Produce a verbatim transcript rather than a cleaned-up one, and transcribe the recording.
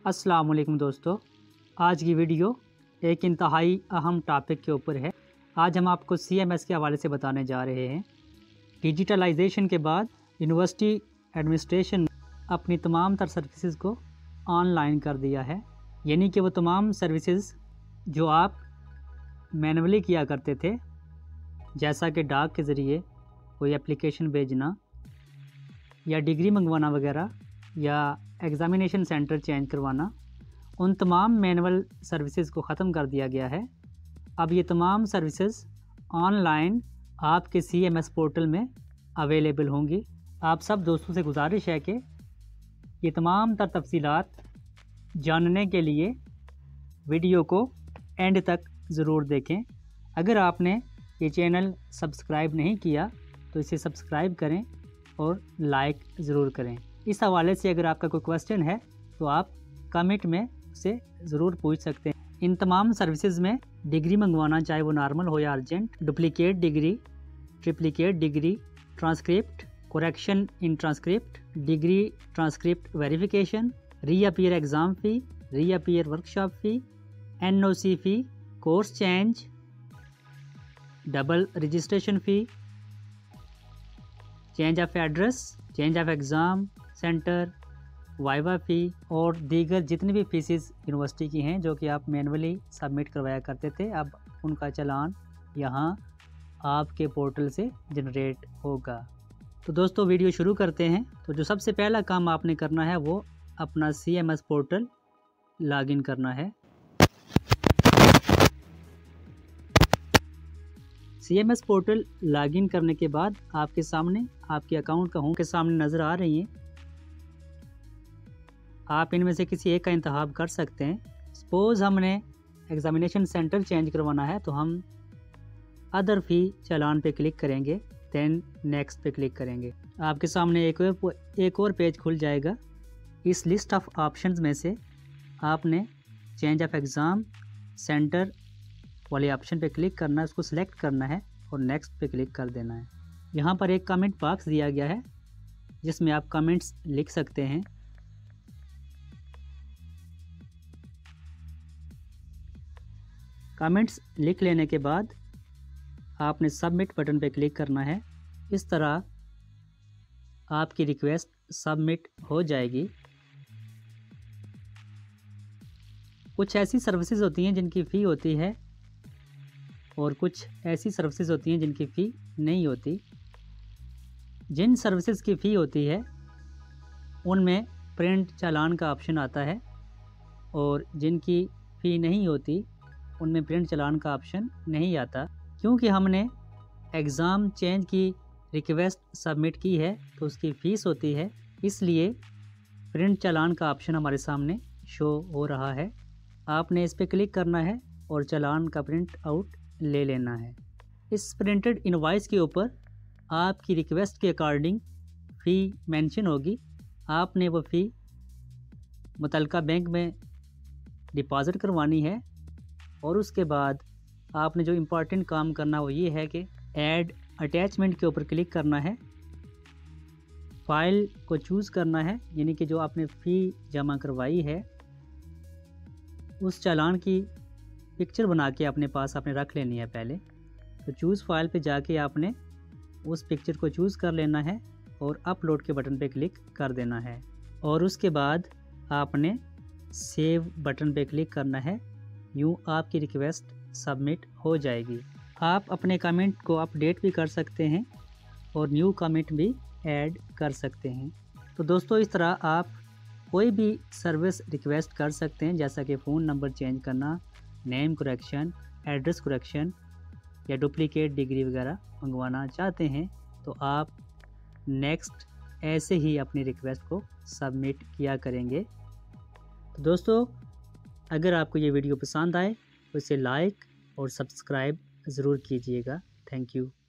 अस्सलाम वालेकुम दोस्तों, आज की वीडियो एक इंतहाई अहम टॉपिक के ऊपर है। आज हम आपको सी एम एस के हवाले से बताने जा रहे हैं। डिजिटलाइजेशन के बाद यूनिवर्सिटी एडमिनिस्ट्रेशन अपनी तमाम तर सर्विसेज को ऑनलाइन कर दिया है, यानी कि वो तमाम सर्विसेज जो आप मैनुअली किया करते थे, जैसा कि डाक के ज़रिए कोई एप्लीकेशन भेजना या डिग्री मंगवाना वगैरह या एग्ज़ामिनेशन सेंटर चेंज करवाना, उन तमाम मैनुअल सर्विसेज को ख़त्म कर दिया गया है। अब ये तमाम सर्विसेज ऑनलाइन आपके सी एम एस पोर्टल में अवेलेबल होंगी। आप सब दोस्तों से गुजारिश है कि ये तमाम तर तफसीलात जानने के लिए वीडियो को एंड तक ज़रूर देखें। अगर आपने ये चैनल सब्सक्राइब नहीं किया तो इसे सब्सक्राइब करें और लाइक ज़रूर करें। इस हवाले से अगर आपका कोई क्वेश्चन है तो आप कमेंट में उसे ज़रूर पूछ सकते हैं। इन तमाम सर्विसेज में डिग्री मंगवाना, चाहे वो नॉर्मल हो या urgent, duplicate degree, triplicate degree, transcript, correction in transcript, degree transcript verification, reappear exam fee, reappear workshop fee, N O C fee, course change, double registration fee, change of address, change of exam centre, viva fee और दीगर जितनी भी faeces university की हैं जो कि आप manually submit करवाया करते थे, अब उनका चालान यहाँ आपके पोर्टल से जनरेट होगा। तो दोस्तों वीडियो शुरू करते हैं। तो जो सबसे पहला काम आपने करना है वो अपना C M S portal login करना है। C M S portal login करने के बाद आपके सामने आपके अकाउंट का होम के सामने नज़र आ रही हैं। आप इनमें से किसी एक का इंतखाब कर सकते हैं। सपोज़ हमने एग्ज़ामिनेशन सेंटर चेंज करवाना है तो हम अदर फ़ी चालान पे क्लिक करेंगे, देन नेक्स्ट पे क्लिक करेंगे। आपके सामने एक और एक और पेज खुल जाएगा। इस लिस्ट ऑफ ऑप्शंस में से आपने चेंज ऑफ एग्ज़ाम सेंटर वाले ऑप्शन पे क्लिक करना है, उसको सिलेक्ट करना है और नेक्स्ट पे क्लिक कर देना है। यहाँ पर एक कमेंट बॉक्स दिया गया है जिसमें आप कमेंट्स लिख सकते हैं। कमेंट्स लिख लेने के बाद आपने सबमिट बटन पे क्लिक करना है। इस तरह आपकी रिक्वेस्ट सबमिट हो जाएगी। कुछ ऐसी सर्विसेज होती हैं जिनकी फ़ी होती है और कुछ ऐसी सर्विसेज होती हैं जिनकी फ़ी नहीं होती। जिन सर्विसेज की फ़ी होती है उनमें प्रिंट चालान का ऑप्शन आता है और जिनकी फ़ी नहीं होती उनमें प्रिंट चालान का ऑप्शन नहीं आता। क्योंकि हमने एग्ज़ाम चेंज की रिक्वेस्ट सबमिट की है तो उसकी फ़ीस होती है, इसलिए प्रिंट चालान का ऑप्शन हमारे सामने शो हो रहा है। आपने इस पर क्लिक करना है और चालान का प्रिंट आउट ले लेना है। इस प्रिंटेड इनवॉइस के ऊपर आपकी रिक्वेस्ट के अकॉर्डिंग फ़ी मेंशन होगी। आपने वो फ़ी मुतलका बैंक में डिपॉज़िट करवानी है और उसके बाद आपने जो इम्पोर्टेंट काम करना वो ये है कि ऐड अटैचमेंट के ऊपर क्लिक करना है, फ़ाइल को चूज़ करना है, यानी कि जो आपने फ़ी जमा करवाई है उस चालान की पिक्चर बना के अपने पास आपने रख लेनी है पहले। तो चूज़ फाइल पे जाके आपने उस पिक्चर को चूज़ कर लेना है और अपलोड के बटन पे क्लिक कर देना है और उसके बाद आपने सेव बटन पे क्लिक करना है। यूँ आपकी रिक्वेस्ट सबमिट हो जाएगी। आप अपने कमेंट को अपडेट भी कर सकते हैं और न्यू कमेंट भी ऐड कर सकते हैं। तो दोस्तों इस तरह आप कोई भी सर्विस रिक्वेस्ट कर सकते हैं, जैसा कि फ़ोन नंबर चेंज करना, नेम करेक्शन, एड्रेस करेक्शन या डुप्लीकेट डिग्री वगैरह मंगवाना चाहते हैं तो आप नेक्स्ट ऐसे ही अपनी रिक्वेस्ट को सबमिट किया करेंगे। तो दोस्तों अगर आपको ये वीडियो पसंद आए तो इसे लाइक और सब्सक्राइब ज़रूर कीजिएगा। Thank you.